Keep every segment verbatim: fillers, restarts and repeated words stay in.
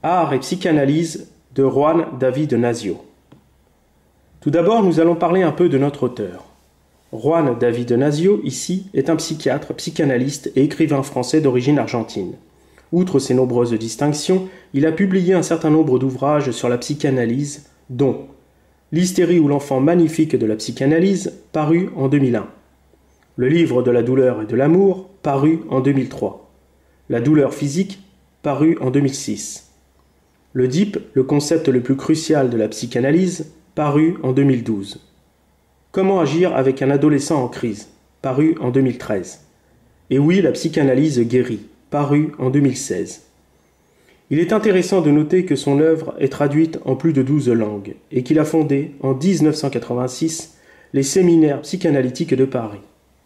Art et psychanalyse de Juan David Nasio. Tout d'abord, nous allons parler un peu de notre auteur. Juan David Nasio, ici, est un psychiatre, psychanalyste et écrivain français d'origine argentine. Outre ses nombreuses distinctions, il a publié un certain nombre d'ouvrages sur la psychanalyse, dont L'hystérie ou l'enfant magnifique de la psychanalyse, paru en deux mille un. Le livre de la douleur et de l'amour, paru en deux mille trois. La douleur physique, paru en deux mille six. L'Oedipe, le concept le plus crucial de la psychanalyse, paru en deux mille douze. Comment agir avec un adolescent en crise, paru en deux mille treize. Et oui, la psychanalyse guérit, paru en deux mille seize. Il est intéressant de noter que son œuvre est traduite en plus de douze langues et qu'il a fondé, en mille neuf cent quatre-vingt-six, les séminaires psychanalytiques de Paris.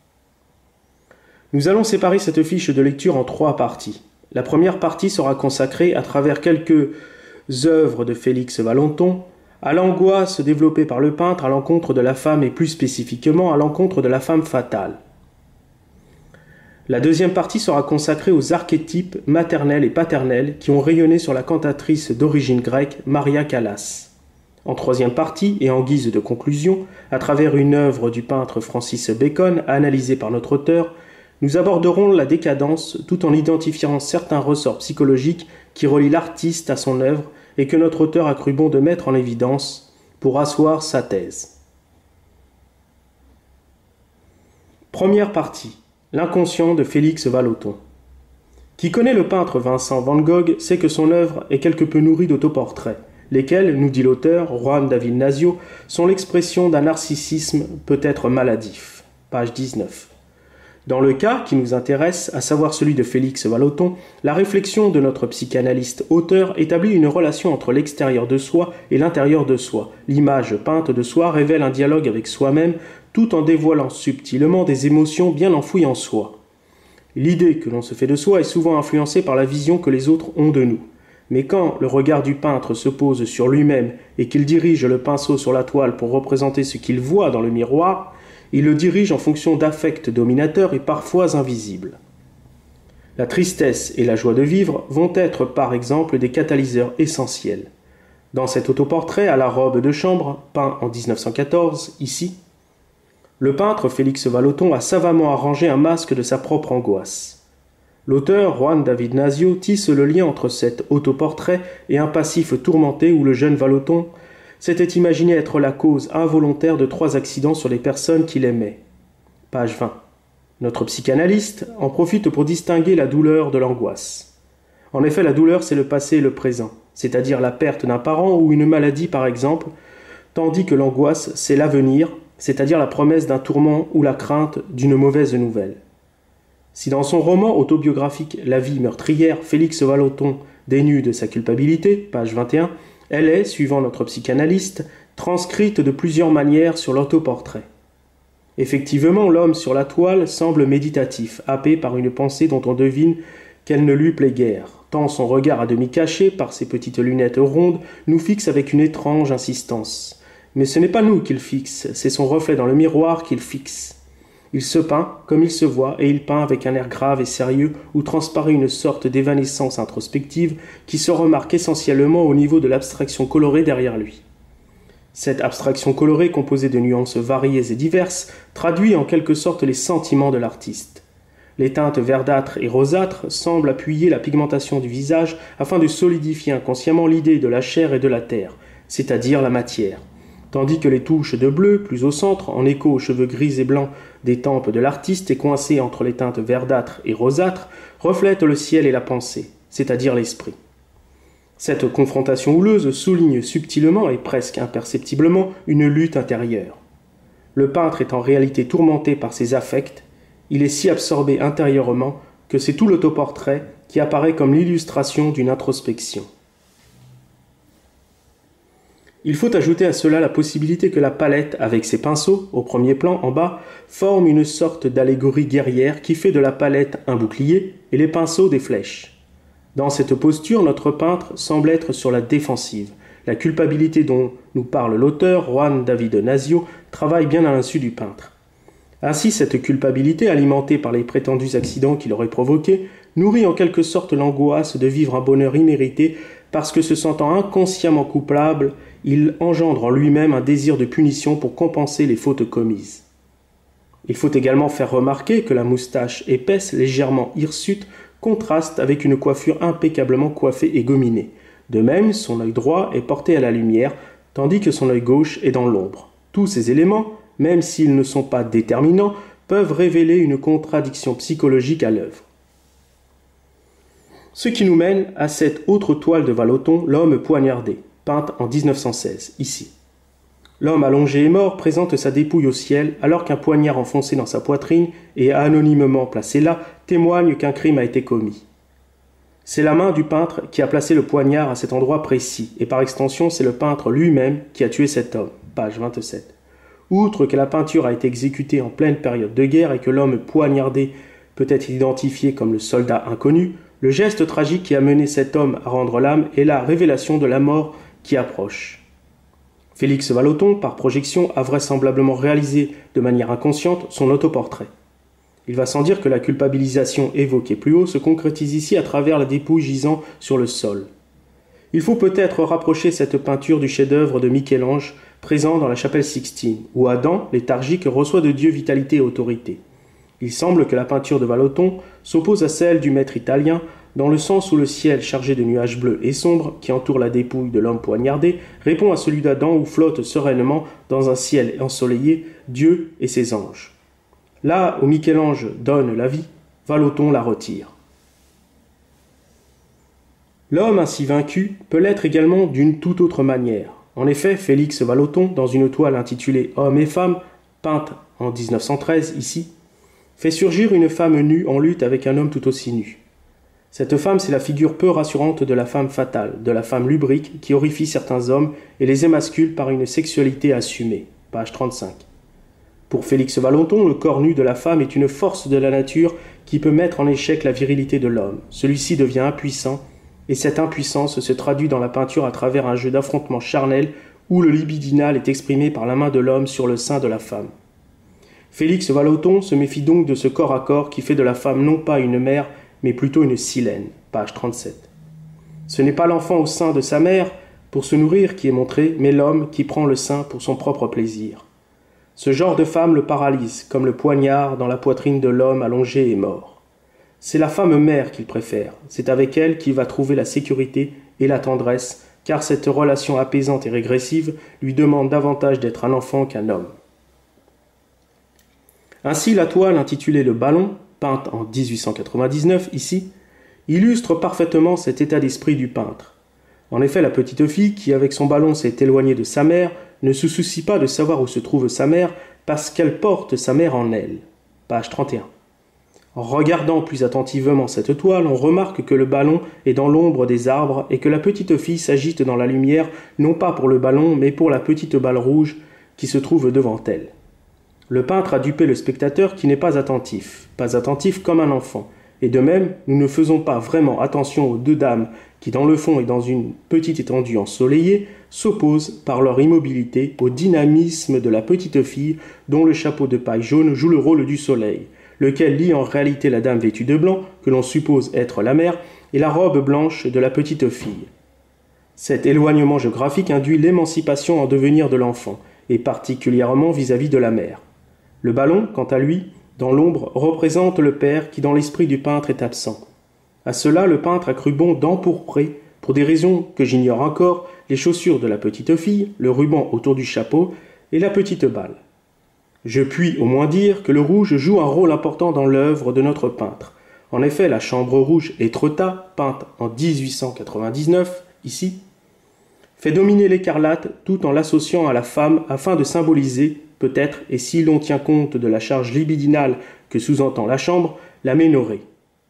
Nous allons séparer cette fiche de lecture en trois parties. La première partie sera consacrée, à travers quelques œuvres de Félix Vallotton, à l'angoisse développée par le peintre à l'encontre de la femme et plus spécifiquement à l'encontre de la femme fatale. La deuxième partie sera consacrée aux archétypes maternels et paternels qui ont rayonné sur la cantatrice d'origine grecque Maria Callas. En troisième partie, et en guise de conclusion, à travers une œuvre du peintre Francis Bacon analysée par notre auteur, nous aborderons la décadence tout en identifiant certains ressorts psychologiques qui relient l'artiste à son œuvre et que notre auteur a cru bon de mettre en évidence pour asseoir sa thèse. Première partie. L'inconscient de Félix Vallotton. Qui connaît le peintre Vincent van Gogh sait que son œuvre est quelque peu nourrie d'autoportraits, lesquels, nous dit l'auteur, Juan David Nasio, sont l'expression d'un narcissisme peut-être maladif. Page dix-neuf. Dans le cas qui nous intéresse, à savoir celui de Félix Vallotton, la réflexion de notre psychanalyste auteur établit une relation entre l'extérieur de soi et l'intérieur de soi. L'image peinte de soi révèle un dialogue avec soi-même, tout en dévoilant subtilement des émotions bien enfouies en soi. L'idée que l'on se fait de soi est souvent influencée par la vision que les autres ont de nous. Mais quand le regard du peintre se pose sur lui-même et qu'il dirige le pinceau sur la toile pour représenter ce qu'il voit dans le miroir, il le dirige en fonction d'affects dominateurs et parfois invisibles. La tristesse et la joie de vivre vont être par exemple des catalyseurs essentiels. Dans cet autoportrait à la robe de chambre, peint en mille neuf cent quatorze, ici, le peintre Félix Vallotton a savamment arrangé un masque de sa propre angoisse. L'auteur, Juan David Nasio, tisse le lien entre cet autoportrait et un passif tourmenté où le jeune Vallotton s'était imaginé être la cause involontaire de trois accidents sur les personnes qu'il aimait. Page vingt. Notre psychanalyste en profite pour distinguer la douleur de l'angoisse. En effet, la douleur, c'est le passé et le présent, c'est-à-dire la perte d'un parent ou une maladie par exemple, tandis que l'angoisse, c'est l'avenir, c'est-à-dire la promesse d'un tourment ou la crainte d'une mauvaise nouvelle. Si dans son roman autobiographique « La vie meurtrière », Félix Vallotton dénude de sa culpabilité, page vingt et un, elle est, suivant notre psychanalyste, transcrite de plusieurs manières sur l'autoportrait. Effectivement, l'homme sur la toile semble méditatif, happé par une pensée dont on devine qu'elle ne lui plaît guère, tant son regard à demi caché par ses petites lunettes rondes nous fixe avec une étrange insistance. Mais ce n'est pas nous qu'il fixe, c'est son reflet dans le miroir qu'il fixe. Il se peint comme il se voit, et il peint avec un air grave et sérieux où transparaît une sorte d'évanescence introspective qui se remarque essentiellement au niveau de l'abstraction colorée derrière lui. Cette abstraction colorée, composée de nuances variées et diverses, traduit en quelque sorte les sentiments de l'artiste. Les teintes verdâtres et rosâtres semblent appuyer la pigmentation du visage afin de solidifier inconsciemment l'idée de la chair et de la terre, c'est-à-dire la matière. Tandis que les touches de bleu, plus au centre, en écho aux cheveux gris et blancs des tempes de l'artiste et coincées entre les teintes verdâtres et rosâtres, reflètent le ciel et la pensée, c'est-à-dire l'esprit. Cette confrontation houleuse souligne subtilement et presque imperceptiblement une lutte intérieure. Le peintre est en réalité tourmenté par ses affects, il est si absorbé intérieurement que c'est tout l'autoportrait qui apparaît comme l'illustration d'une introspection. Il faut ajouter à cela la possibilité que la palette, avec ses pinceaux, au premier plan, en bas, forme une sorte d'allégorie guerrière qui fait de la palette un bouclier et les pinceaux des flèches. Dans cette posture, notre peintre semble être sur la défensive. La culpabilité dont nous parle l'auteur, Juan David Nasio, travaille bien à l'insu du peintre. Ainsi, cette culpabilité, alimentée par les prétendus accidents qu'il aurait provoqués, nourrit en quelque sorte l'angoisse de vivre un bonheur immérité parce que se sentant inconsciemment coupable, il engendre en lui-même un désir de punition pour compenser les fautes commises. Il faut également faire remarquer que la moustache épaisse, légèrement hirsute, contraste avec une coiffure impeccablement coiffée et gominée. De même, son œil droit est porté à la lumière, tandis que son œil gauche est dans l'ombre. Tous ces éléments, même s'ils ne sont pas déterminants, peuvent révéler une contradiction psychologique à l'œuvre. Ce qui nous mène à cette autre toile de Vallotton, L'homme poignardé, peinte en mille neuf cent seize, ici. L'homme allongé et mort présente sa dépouille au ciel alors qu'un poignard enfoncé dans sa poitrine et anonymement placé là témoigne qu'un crime a été commis. C'est la main du peintre qui a placé le poignard à cet endroit précis, et par extension c'est le peintre lui-même qui a tué cet homme, page vingt-sept. Outre que la peinture a été exécutée en pleine période de guerre et que l'homme poignardé peut être identifié comme le soldat inconnu, le geste tragique qui a mené cet homme à rendre l'âme est la révélation de la mort qui approche. Félix Vallotton, par projection, a vraisemblablement réalisé de manière inconsciente son autoportrait. Il va sans dire que la culpabilisation évoquée plus haut se concrétise ici à travers la dépouille gisant sur le sol. Il faut peut-être rapprocher cette peinture du chef-d'œuvre de Michel-Ange présent dans la chapelle Sixtine, où Adam, léthargique, reçoit de Dieu vitalité et autorité. Il semble que la peinture de Vallotton s'oppose à celle du maître italien, dans le sens où le ciel chargé de nuages bleus et sombres qui entoure la dépouille de l'homme poignardé répond à celui d'Adam où flotte sereinement dans un ciel ensoleillé Dieu et ses anges. Là où Michel-Ange donne la vie, Vallotton la retire. L'homme ainsi vaincu peut l'être également d'une toute autre manière. En effet, Félix Vallotton, dans une toile intitulée « Hommes et femmes », peinte en mille neuf cent treize ici, fait surgir une femme nue en lutte avec un homme tout aussi nu. Cette femme, c'est la figure peu rassurante de la femme fatale, de la femme lubrique qui horrifie certains hommes et les émascule par une sexualité assumée. Page trente-cinq. Pour Félix Vallotton, le corps nu de la femme est une force de la nature qui peut mettre en échec la virilité de l'homme. Celui-ci devient impuissant, et cette impuissance se traduit dans la peinture à travers un jeu d'affrontement charnel où le libidinal est exprimé par la main de l'homme sur le sein de la femme. Félix Vallotton se méfie donc de ce corps à corps qui fait de la femme non pas une mère, mais plutôt une silène, page trente-sept. Ce n'est pas l'enfant au sein de sa mère pour se nourrir qui est montré, mais l'homme qui prend le sein pour son propre plaisir. Ce genre de femme le paralyse, comme le poignard dans la poitrine de l'homme allongé et mort. C'est la femme mère qu'il préfère, c'est avec elle qu'il va trouver la sécurité et la tendresse, car cette relation apaisante et régressive lui demande davantage d'être un enfant qu'un homme. Ainsi, la toile intitulée « Le ballon », peinte en mille huit cent quatre-vingt-dix-neuf ici, illustre parfaitement cet état d'esprit du peintre. En effet, la petite fille qui, avec son ballon, s'est éloignée de sa mère, ne se soucie pas de savoir où se trouve sa mère parce qu'elle porte sa mère en elle. Page trente et un. En regardant plus attentivement cette toile, on remarque que le ballon est dans l'ombre des arbres et que la petite fille s'agite dans la lumière, non pas pour le ballon, mais pour la petite balle rouge qui se trouve devant elle. Le peintre a dupé le spectateur qui n'est pas attentif, pas attentif comme un enfant. Et de même, nous ne faisons pas vraiment attention aux deux dames qui, dans le fond et dans une petite étendue ensoleillée, s'opposent par leur immobilité au dynamisme de la petite fille dont le chapeau de paille jaune joue le rôle du soleil, lequel lie en réalité la dame vêtue de blanc, que l'on suppose être la mère, et la robe blanche de la petite fille. Cet éloignement géographique induit l'émancipation en devenir de l'enfant, et particulièrement vis-à-vis de la mère. Le ballon, quant à lui, dans l'ombre, représente le père qui, dans l'esprit du peintre, est absent. À cela, le peintre a cru bon d'empourprer, pour des raisons que j'ignore encore, les chaussures de la petite fille, le ruban autour du chapeau et la petite balle. Je puis au moins dire que le rouge joue un rôle important dans l'œuvre de notre peintre. En effet, la chambre rouge Étretat, peinte en mille huit cent quatre-vingt-dix-neuf, ici, fait dominer l'écarlate tout en l'associant à la femme afin de symboliser, peut-être, et si l'on tient compte de la charge libidinale que sous-entend la chambre, la ménorrhée.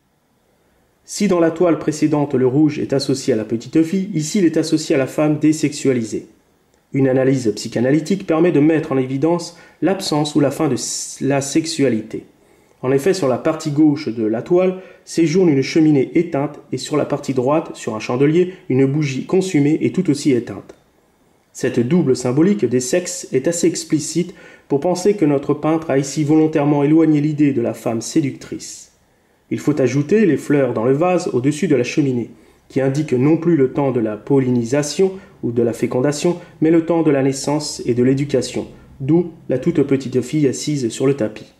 Si dans la toile précédente le rouge est associé à la petite fille, ici il est associé à la femme désexualisée. Une analyse psychanalytique permet de mettre en évidence l'absence ou la fin de la sexualité. En effet, sur la partie gauche de la toile séjourne une cheminée éteinte et sur la partie droite, sur un chandelier, une bougie consumée et tout aussi éteinte. Cette double symbolique des sexes est assez explicite pour penser que notre peintre a ici volontairement éloigné l'idée de la femme séductrice. Il faut ajouter les fleurs dans le vase au-dessus de la cheminée, qui indique non plus le temps de la pollinisation ou de la fécondation, mais le temps de la naissance et de l'éducation, d'où la toute petite fille assise sur le tapis.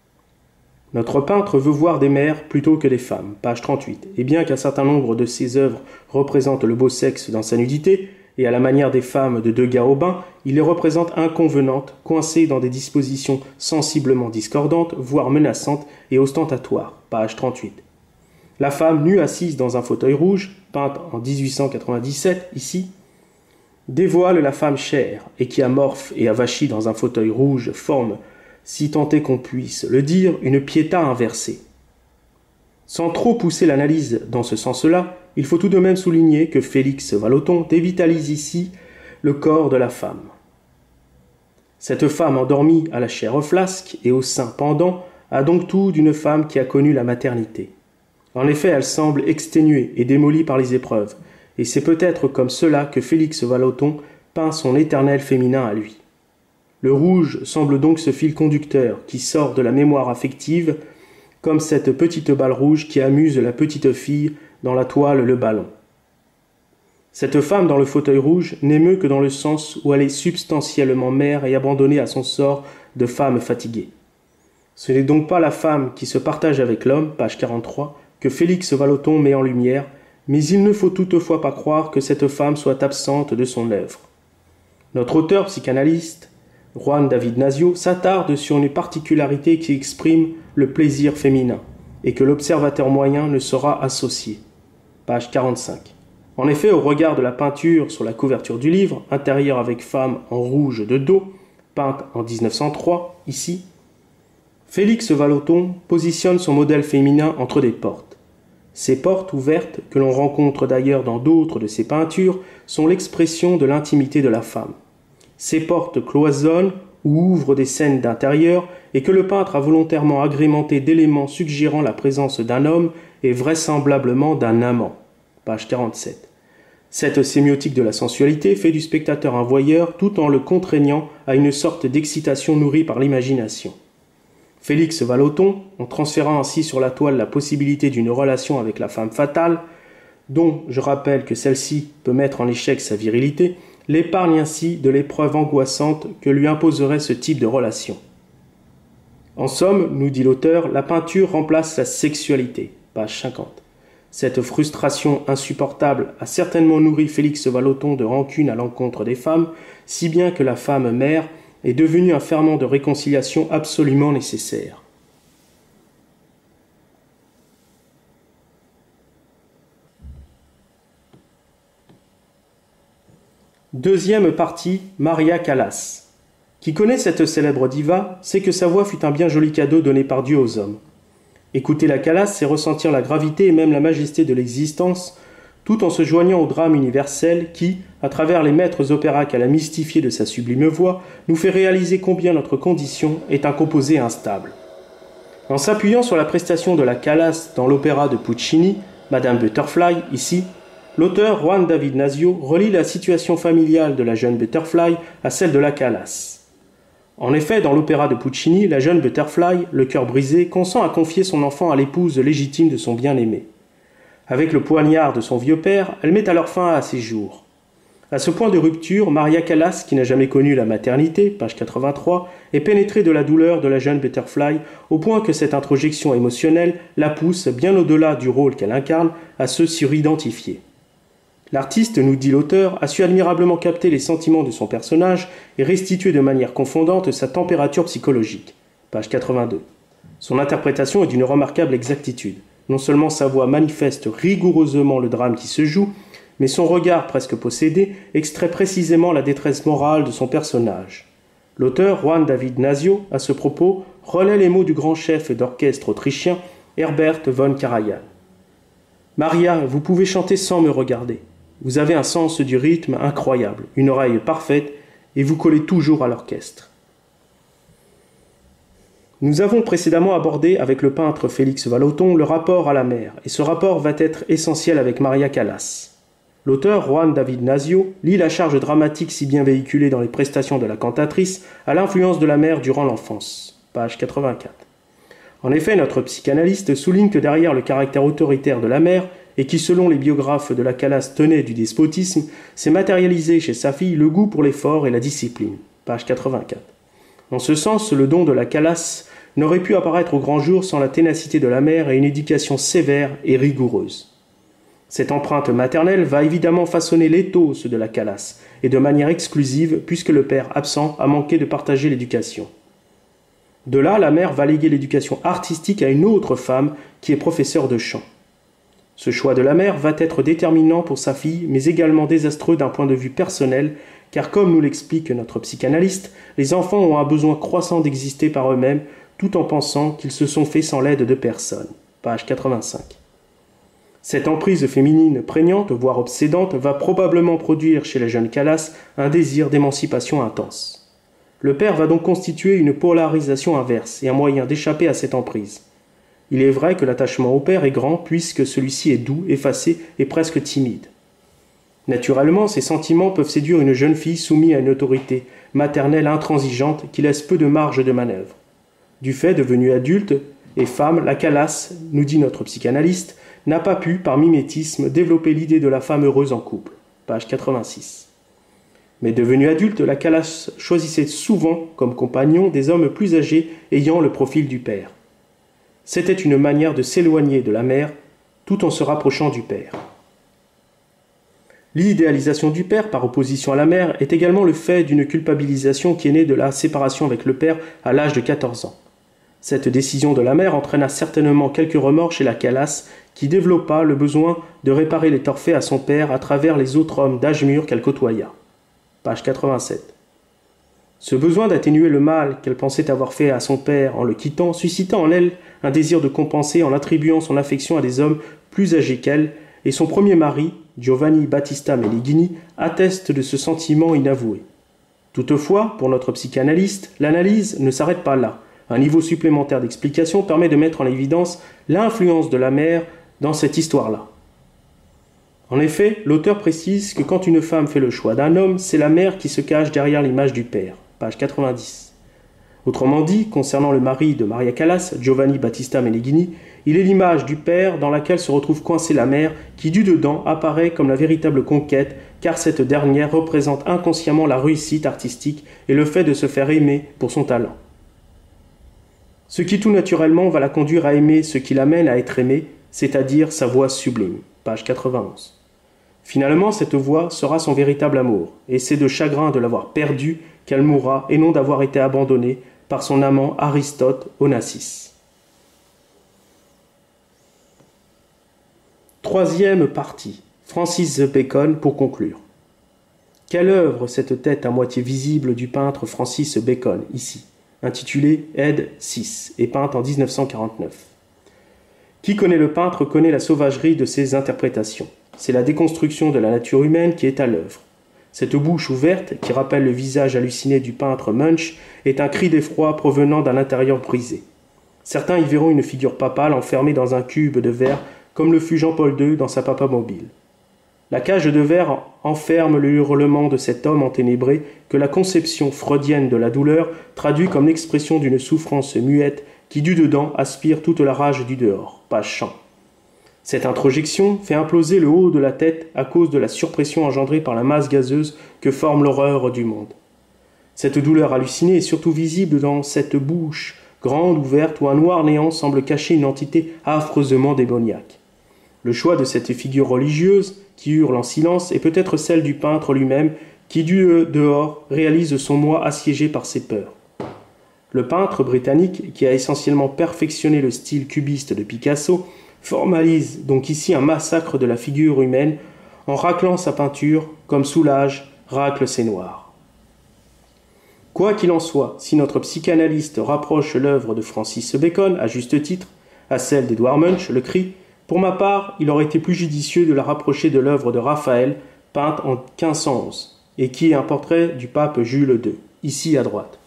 Notre peintre veut voir des mères plutôt que des femmes, page trente-huit, et bien qu'un certain nombre de ses œuvres représentent le beau sexe dans sa nudité, et à la manière des femmes de Degas Aubin, il les représente inconvenantes, coincées dans des dispositions sensiblement discordantes, voire menaçantes et ostentatoires, page trente-huit. La femme nue assise dans un fauteuil rouge, peinte en dix-huit cent quatre-vingt-dix-sept, ici, dévoile la femme chère, et qui amorphe et avachie dans un fauteuil rouge forme, si tant est qu'on puisse le dire, une piéta inversée. Sans trop pousser l'analyse dans ce sens-là, il faut tout de même souligner que Félix Vallotton dévitalise ici le corps de la femme. Cette femme endormie à la chair flasque et au sein pendant a donc tout d'une femme qui a connu la maternité. En effet, elle semble exténuée et démolie par les épreuves, et c'est peut-être comme cela que Félix Vallotton peint son éternel féminin à lui. Le rouge semble donc ce fil conducteur qui sort de la mémoire affective, comme cette petite balle rouge qui amuse la petite fille dans la toile Le Ballon. Cette femme dans le fauteuil rouge n'émeut que dans le sens où elle est substantiellement mère et abandonnée à son sort de femme fatiguée. Ce n'est donc pas la femme qui se partage avec l'homme, page quarante-trois, que Félix Vallotton met en lumière, mais il ne faut toutefois pas croire que cette femme soit absente de son œuvre. Notre auteur psychanalyste, Juan David Nasio, s'attarde sur une particularité qui exprime le plaisir féminin, et que l'observateur moyen ne saura associer. Page quarante-cinq. En effet, au regard de la peinture sur la couverture du livre, intérieur avec femme en rouge de dos, peinte en dix-neuf cent trois, ici, Félix Vallotton positionne son modèle féminin entre des portes. Ces portes ouvertes, que l'on rencontre d'ailleurs dans d'autres de ses peintures, sont l'expression de l'intimité de la femme. Ces portes cloisonnent ou ouvrent des scènes d'intérieur et que le peintre a volontairement agrémenté d'éléments suggérant la présence d'un homme et vraisemblablement d'un amant. Page quarante-sept. Cette sémiotique de la sensualité fait du spectateur un voyeur tout en le contraignant à une sorte d'excitation nourrie par l'imagination. Félix Vallotton, en transférant ainsi sur la toile la possibilité d'une relation avec la femme fatale, dont je rappelle que celle-ci peut mettre en échec sa virilité, l'épargne ainsi de l'épreuve angoissante que lui imposerait ce type de relation. En somme, nous dit l'auteur, la peinture remplace la sexualité, page cinquante. Cette frustration insupportable a certainement nourri Félix Vallotton de rancune à l'encontre des femmes, si bien que la femme mère est devenue un ferment de réconciliation absolument nécessaire. Deuxième partie, Maria Callas. Qui connaît cette célèbre diva sait que sa voix fut un bien joli cadeau donné par Dieu aux hommes. Écouter la Callas, c'est ressentir la gravité et même la majesté de l'existence, tout en se joignant au drame universel qui, à travers les maîtres opéras qu'elle a mystifiés de sa sublime voix, nous fait réaliser combien notre condition est un composé instable. En s'appuyant sur la prestation de la Callas dans l'opéra de Puccini, Madame Butterfly, ici, l'auteur Juan David Nasio relie la situation familiale de la jeune Butterfly à celle de la Callas. En effet, dans l'opéra de Puccini, la jeune Butterfly, le cœur brisé, consent à confier son enfant à l'épouse légitime de son bien-aimé. Avec le poignard de son vieux père, elle met alors fin à ses jours. À ce point de rupture, Maria Callas, qui n'a jamais connu la maternité, page quatre-vingt-trois, est pénétrée de la douleur de la jeune Butterfly, au point que cette introjection émotionnelle la pousse, bien au-delà du rôle qu'elle incarne, à se suridentifier. L'artiste, nous dit l'auteur, a su admirablement capter les sentiments de son personnage et restituer de manière confondante sa température psychologique. Page quatre-vingt-deux. Son interprétation est d'une remarquable exactitude. Non seulement sa voix manifeste rigoureusement le drame qui se joue, mais son regard presque possédé extrait précisément la détresse morale de son personnage. L'auteur, Juan David Nasio, à ce propos, relaie les mots du grand chef d'orchestre autrichien Herbert von Karajan. « Maria, vous pouvez chanter sans me regarder. Vous avez un sens du rythme incroyable, une oreille parfaite, et vous collez toujours à l'orchestre. » Nous avons précédemment abordé avec le peintre Félix Vallotton le rapport à la mer, et ce rapport va être essentiel avec Maria Callas. L'auteur Juan David Nasio lie la charge dramatique si bien véhiculée dans les prestations de la cantatrice à l'influence de la mer durant l'enfance. Page quatre-vingt-quatre. En effet, notre psychanalyste souligne que derrière le caractère autoritaire de la mère, et qui selon les biographes de la Calas tenait du despotisme, s'est matérialisé chez sa fille le goût pour l'effort et la discipline. Page quatre-vingt-quatre. En ce sens, le don de la Calas n'aurait pu apparaître au grand jour sans la ténacité de la mère et une éducation sévère et rigoureuse. Cette empreinte maternelle va évidemment façonner l'éthos de la Calas, et de manière exclusive, puisque le père absent a manqué de partager l'éducation. De là, la mère va léguer l'éducation artistique à une autre femme qui est professeure de chant. Ce choix de la mère va être déterminant pour sa fille, mais également désastreux d'un point de vue personnel, car comme nous l'explique notre psychanalyste, les enfants ont un besoin croissant d'exister par eux-mêmes, tout en pensant qu'ils se sont faits sans l'aide de personne. Page quatre-vingt-cinq. Cette emprise féminine prégnante, voire obsédante, va probablement produire chez la jeune Calas un désir d'émancipation intense. Le père va donc constituer une polarisation inverse et un moyen d'échapper à cette emprise. Il est vrai que l'attachement au père est grand puisque celui-ci est doux, effacé et presque timide. Naturellement, ces sentiments peuvent séduire une jeune fille soumise à une autorité maternelle intransigeante qui laisse peu de marge de manœuvre. Du fait, devenue adulte et femme, la Calas, nous dit notre psychanalyste, n'a pas pu, par mimétisme, développer l'idée de la femme heureuse en couple. Page quatre-vingt-six. Mais devenue adulte, la Calas choisissait souvent comme compagnons des hommes plus âgés ayant le profil du père. C'était une manière de s'éloigner de la mère tout en se rapprochant du père. L'idéalisation du père par opposition à la mère est également le fait d'une culpabilisation qui est née de la séparation avec le père à l'âge de quatorze ans. Cette décision de la mère entraîna certainement quelques remords chez la Calas qui développa le besoin de réparer les torts faits à son père à travers les autres hommes d'âge mûr qu'elle côtoya. Page quatre-vingt-sept. Ce besoin d'atténuer le mal qu'elle pensait avoir fait à son père en le quittant suscita en elle un désir de compenser en attribuant son affection à des hommes plus âgés qu'elle, et son premier mari, Giovanni Battista Meneghini, atteste de ce sentiment inavoué. Toutefois, pour notre psychanalyste, l'analyse ne s'arrête pas là. Un niveau supplémentaire d'explication permet de mettre en évidence l'influence de la mère dans cette histoire-là. En effet, l'auteur précise que quand une femme fait le choix d'un homme, c'est la mère qui se cache derrière l'image du père. Page quatre-vingt-dix. Autrement dit, concernant le mari de Maria Callas, Giovanni Battista Meneghini, il est l'image du père dans laquelle se retrouve coincée la mère qui, du dedans, apparaît comme la véritable conquête, car cette dernière représente inconsciemment la réussite artistique et le fait de se faire aimer pour son talent. Ce qui tout naturellement va la conduire à aimer ce qui l'amène à être aimé, c'est-à-dire sa voix sublime. Page quatre-vingt-onze. Finalement, cette voix sera son véritable amour, et c'est de chagrin de l'avoir perdue qu'elle mourra et non d'avoir été abandonnée par son amant Aristote Onassis. Troisième partie. Francis Bacon pour conclure. Quelle œuvre cette tête à moitié visible du peintre Francis Bacon, ici, intitulée Ed six, et peinte en dix-neuf cent quarante-neuf. Qui connaît le peintre connaît la sauvagerie de ses interprétations. C'est la déconstruction de la nature humaine qui est à l'œuvre. Cette bouche ouverte, qui rappelle le visage halluciné du peintre Munch, est un cri d'effroi provenant d'un intérieur brisé. Certains y verront une figure papale enfermée dans un cube de verre, comme le fut Jean-Paul deux dans sa papamobile. La cage de verre enferme le hurlement de cet homme enténébré que la conception freudienne de la douleur traduit comme l'expression d'une souffrance muette qui du dedans aspire toute la rage du dehors. Page cent. Cette introjection fait imploser le haut de la tête à cause de la surpression engendrée par la masse gazeuse que forme l'horreur du monde. Cette douleur hallucinée est surtout visible dans cette bouche grande ouverte où un noir néant semble cacher une entité affreusement démoniaque. Le choix de cette figure religieuse qui hurle en silence est peut-être celle du peintre lui-même qui du dehors réalise son moi assiégé par ses peurs. Le peintre britannique, qui a essentiellement perfectionné le style cubiste de Picasso, formalise donc ici un massacre de la figure humaine en raclant sa peinture comme Soulage racle ses noirs. Quoi qu'il en soit, si notre psychanalyste rapproche l'œuvre de Francis Bacon, à juste titre, à celle d'Edward Munch, le cri, pour ma part, il aurait été plus judicieux de la rapprocher de l'œuvre de Raphaël, peinte en quinze cent onze, et qui est un portrait du pape Jules deux, ici à droite.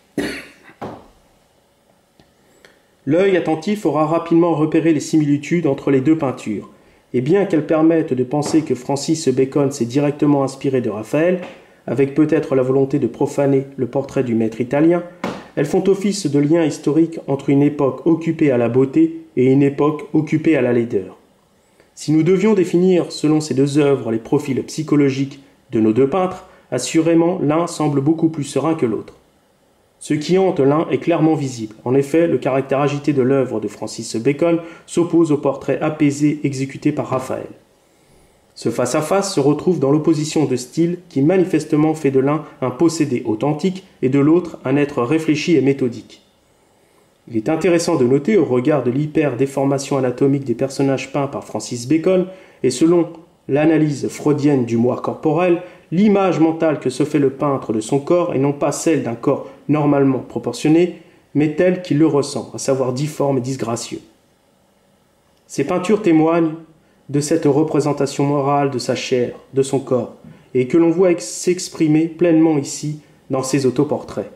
L'œil attentif aura rapidement repéré les similitudes entre les deux peintures, et bien qu'elles permettent de penser que Francis Bacon s'est directement inspiré de Raphaël, avec peut-être la volonté de profaner le portrait du maître italien, elles font office de lien historique entre une époque occupée à la beauté et une époque occupée à la laideur. Si nous devions définir selon ces deux œuvres les profils psychologiques de nos deux peintres, assurément l'un semble beaucoup plus serein que l'autre. Ce qui hante l'un est clairement visible. En effet, le caractère agité de l'œuvre de Francis Bacon s'oppose au portrait apaisé exécuté par Raphaël. Ce face-à-face se retrouve dans l'opposition de style qui manifestement fait de l'un un possédé authentique et de l'autre un être réfléchi et méthodique. Il est intéressant de noter, au regard de l'hyper-déformation anatomique des personnages peints par Francis Bacon, et selon l'analyse freudienne du moi corporel, l'image mentale que se fait le peintre de son corps est non pas celle d'un corps normalement proportionné, mais telle qu'il le ressent, à savoir difforme et disgracieux. Ces peintures témoignent de cette représentation morale de sa chair, de son corps, et que l'on voit s'exprimer pleinement ici dans ses autoportraits.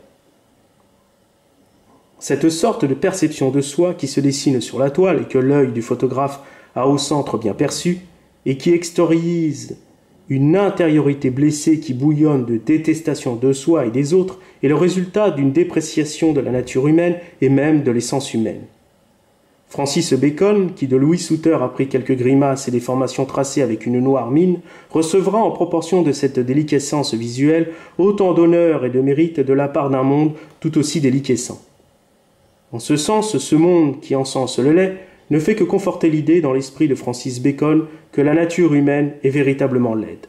Cette sorte de perception de soi qui se dessine sur la toile et que l'œil du photographe a au centre bien perçu, et qui extériorise une intériorité blessée qui bouillonne de détestation de soi et des autres, est le résultat d'une dépréciation de la nature humaine et même de l'essence humaine. Francis Bacon, qui de Louis Souter a pris quelques grimaces et des formations tracées avec une noire mine, recevra en proportion de cette déliquescence visuelle autant d'honneur et de mérite de la part d'un monde tout aussi déliquescent. En ce sens, ce monde qui encense le lait ne fait que conforter l'idée dans l'esprit de Francis Bacon que la nature humaine est véritablement laide.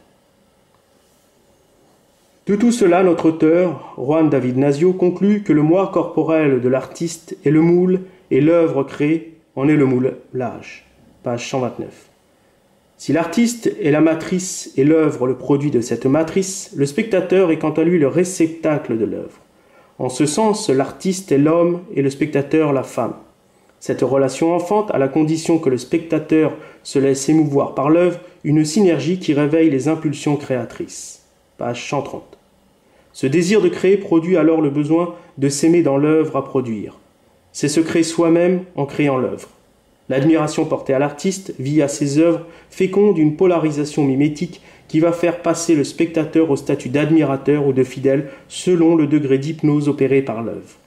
De tout cela, notre auteur, Juan David Nasio, conclut que le moi corporel de l'artiste est le moule et l'œuvre créée en est le moulage. Page cent vingt-neuf. Si l'artiste est la matrice et l'œuvre le produit de cette matrice, le spectateur est quant à lui le réceptacle de l'œuvre. En ce sens, l'artiste est l'homme et le spectateur la femme. Cette relation enfante, à la condition que le spectateur se laisse émouvoir par l'œuvre, une synergie qui réveille les impulsions créatrices. Page cent trente. Ce désir de créer produit alors le besoin de s'aimer dans l'œuvre à produire. C'est se créer soi-même en créant l'œuvre. L'admiration portée à l'artiste, via ses œuvres, féconde une polarisation mimétique qui va faire passer le spectateur au statut d'admirateur ou de fidèle selon le degré d'hypnose opéré par l'œuvre.